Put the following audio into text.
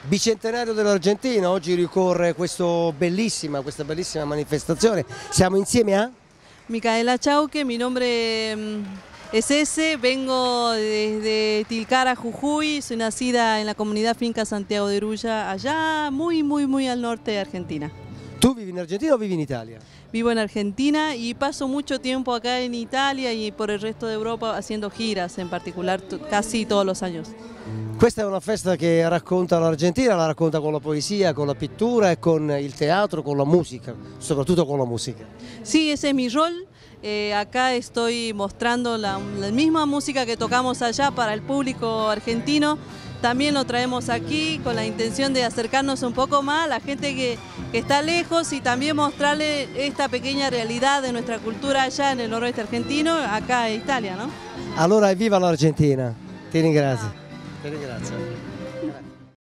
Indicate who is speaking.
Speaker 1: Bicentenario dell'Argentina, oggi ricorre questa bellissima manifestazione. Siamo insieme a?
Speaker 2: Micaela Chauque, mi nombre es ese, vengo desde Tilcara, Jujuy, soy nacida en la comunidad Finca Santiago de Iruya, allá muy al norte de Argentina.
Speaker 1: Tu vivi in Argentina o vivi in Italia?
Speaker 2: Vivo en Argentina y paso mucho tiempo acá en Italia y por el resto de Europa haciendo giras, en particular casi todos los años.
Speaker 1: Questa è una festa che racconta l'Argentina, la racconta con la poesia, con la pittura e con il teatro, con la musica, soprattutto con la musica.
Speaker 2: Sí, ese es mi rol. Acá estoy mostrando la misma música que tocamos allá para el público argentino. También lo traemos aquí con la intención de acercarnos un poco más a la gente que está lejos y también mostrarle esta pequeña realidad de nuestra cultura allá en el noroeste argentino, acá en Italia, ¿no?
Speaker 1: Allora, viva l'Argentina! Ti ringrazio. Ti ringrazio.